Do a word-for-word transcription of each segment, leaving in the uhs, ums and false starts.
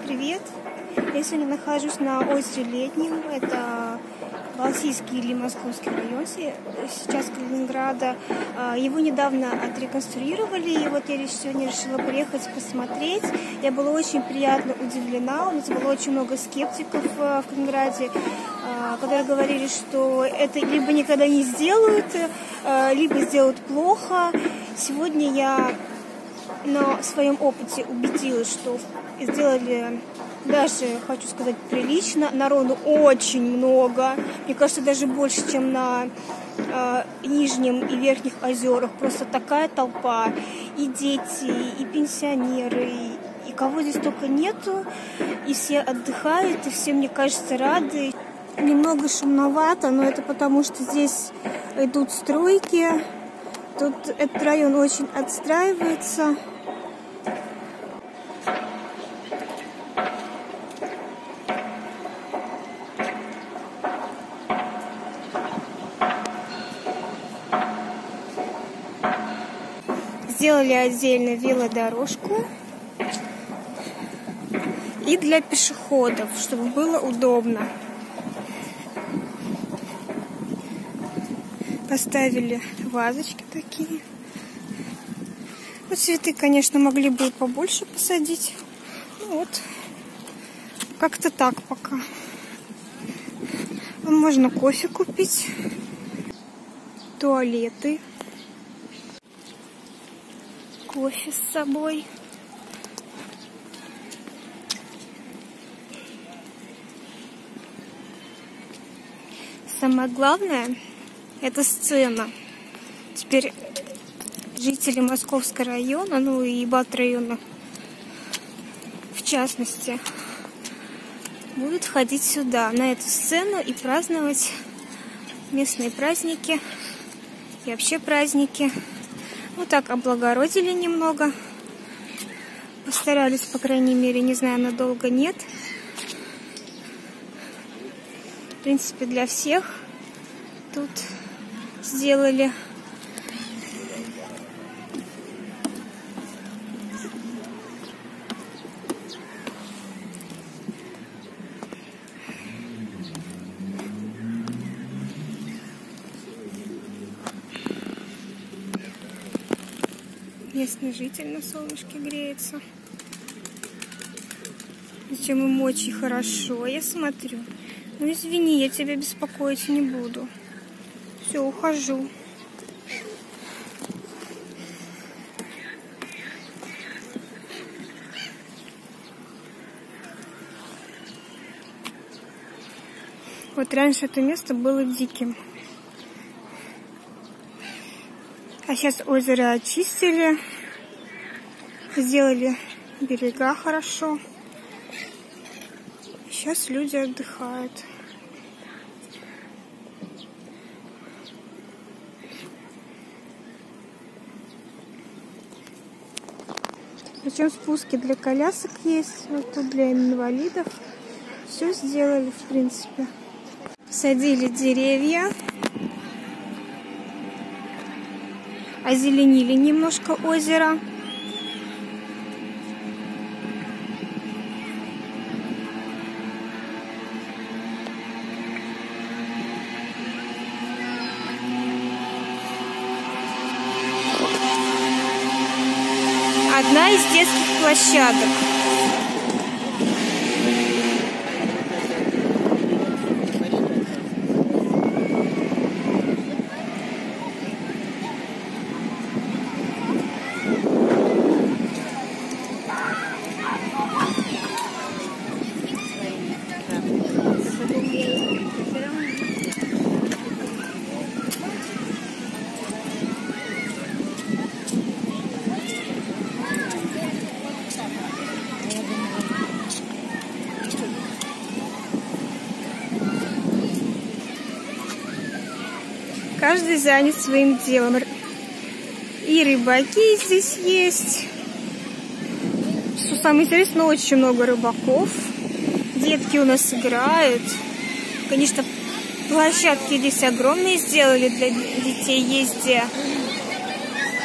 привет! Я сегодня нахожусь на озере Летнем. Это Балтийский или Московский район сейчас Калининграда. Его недавно отреконструировали, и вот я сегодня решила приехать посмотреть. Я была очень приятно удивлена. У нас было очень много скептиков в Калининграде, которые говорили, что это либо никогда не сделают, либо сделают плохо. Сегодня я на своем опыте убедилась, что сделали даже, хочу сказать, прилично. Народу очень много. Мне кажется, даже больше, чем на э, Нижнем и Верхних озерах. Просто такая толпа. И дети, и пенсионеры, и, и кого здесь только нету. И все отдыхают, и все, мне кажется, рады. Немного шумновато, но это потому, что здесь идут стройки. Тут этот район очень отстраивается. Сделали отдельно велодорожку и для пешеходов, чтобы было удобно. Поставили вазочки такие. Вот цветы, конечно, могли бы побольше посадить. Ну вот, как-то так пока. Можно кофе купить, туалеты, кофе с собой. Самое главное — это сцена. Теперь жители Московского района, ну и Балт-района в частности, будут ходить сюда, на эту сцену, и праздновать местные праздники и вообще праздники. Вот так облагородили немного. Постарались, по крайней мере, не знаю, надолго нет. В принципе, для всех тут сделали. Местный житель на солнышке греется. Причем ему очень хорошо, я смотрю. Ну извини, я тебя беспокоить не буду. Все, ухожу. Вот раньше это место было диким. А сейчас озеро очистили, сделали берега хорошо. Сейчас люди отдыхают. Причем спуски для колясок есть, вот тут для инвалидов. Все сделали, в принципе. Садили деревья. Озеленили немножко озеро. Одна из детских площадок. Каждый занят своим делом. И рыбаки здесь есть. Что самое интересное, очень много рыбаков. Детки у нас играют. Конечно, площадки здесь огромные сделали для детей. Есть где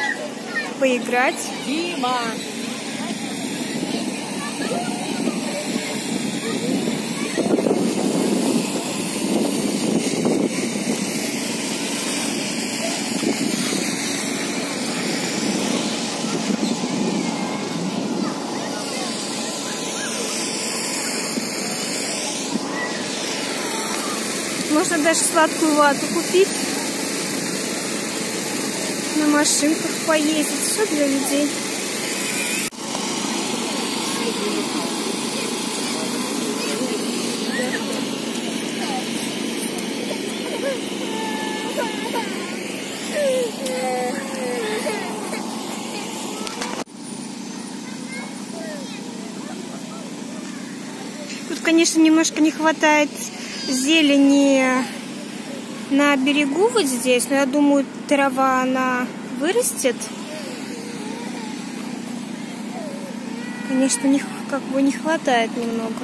поиграть. Дима! Можно даже сладкую вату купить. На машинках поездить. Все для людей. Тут, конечно, немножко не хватает зелени на берегу вот здесь, но я думаю, трава она вырастет. Конечно, не, как бы не хватает немного.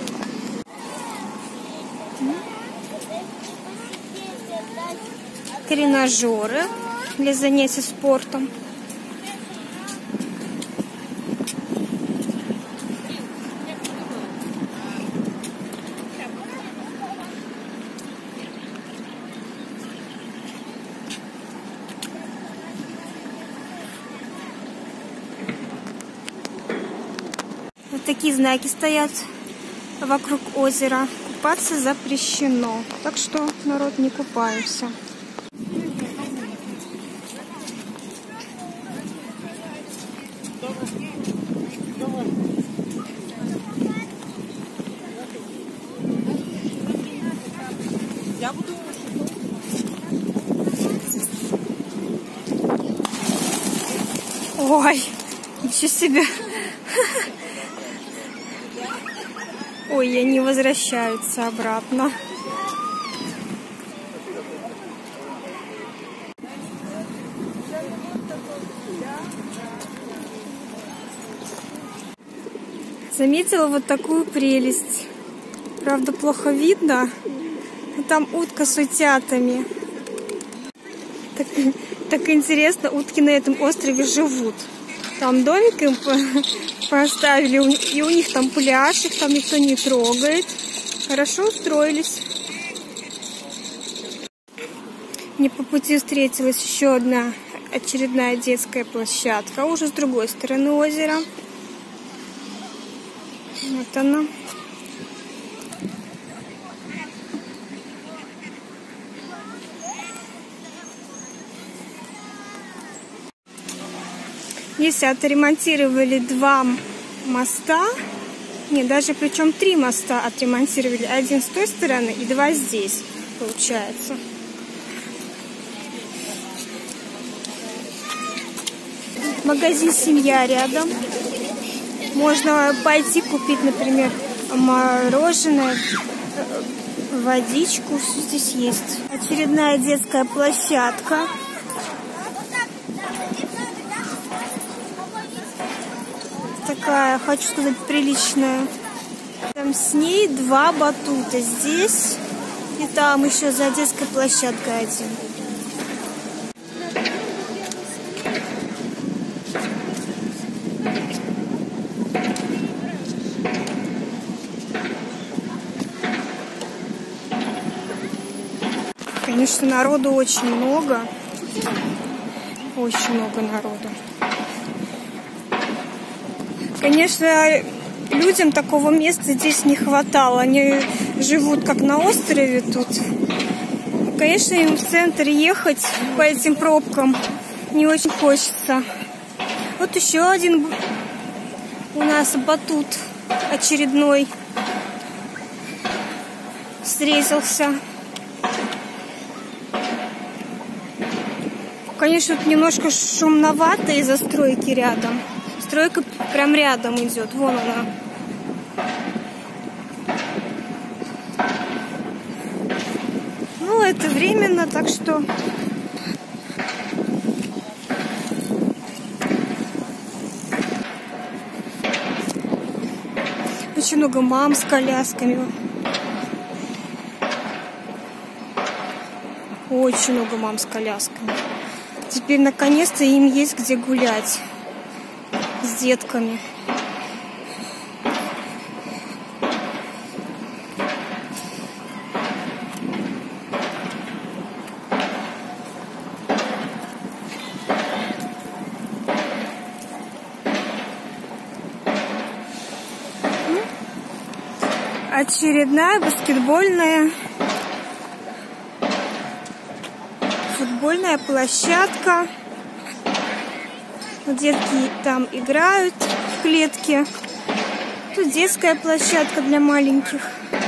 Тренажеры для занятий спортом. Вот такие знаки стоят вокруг озера. Купаться запрещено. Так что, народ, не купаемся. Ой, ничего себе. Ой, и они возвращаются обратно. Заметила вот такую прелесть. Правда, плохо видно. Но там утка с утятами. Так, так интересно, утки на этом острове живут. Там домик им поставили, и у них там пляж, их там никто не трогает. Хорошо устроились. Мне по пути встретилась еще одна очередная детская площадка, уже с другой стороны озера. Вот она. Здесь отремонтировали два моста. Не, даже причем три моста отремонтировали. Один с той стороны и два здесь, получается. Магазин «Семья» рядом. Можно пойти купить, например, мороженое, водичку. Все здесь есть. Очередная детская площадка. Такая, хочу сказать, приличная. Там с ней два батута. Здесь и там еще за детской площадкой один. Конечно, народу очень много. Очень много народу. Конечно, людям такого места здесь не хватало. Они живут как на острове тут. Конечно, им в центр ехать по этим пробкам не очень хочется. Вот еще один у нас батут очередной встретился. Конечно, тут немножко шумновато из-за стройки рядом. Стройка прям рядом идет. Вон она. Ну, это временно, так что... Очень много мам с колясками. Очень много мам с колясками. Теперь, наконец-то, им есть где гулять с детками. Очередная баскетбольная баскетбольная площадка. Детки там играют в клетке. Тут детская площадка для маленьких.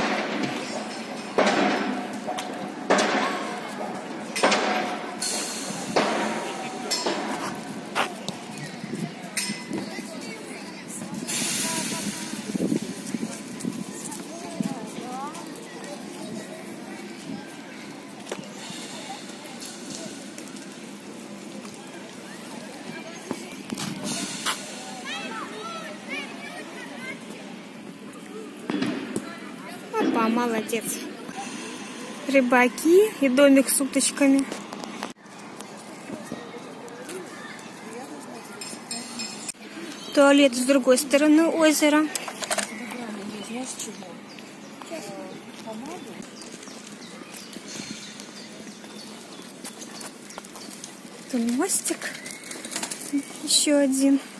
Опа, молодец. Рыбаки и домик с уточками. Туалет с другой стороны озера. Тут мостик. Еще один.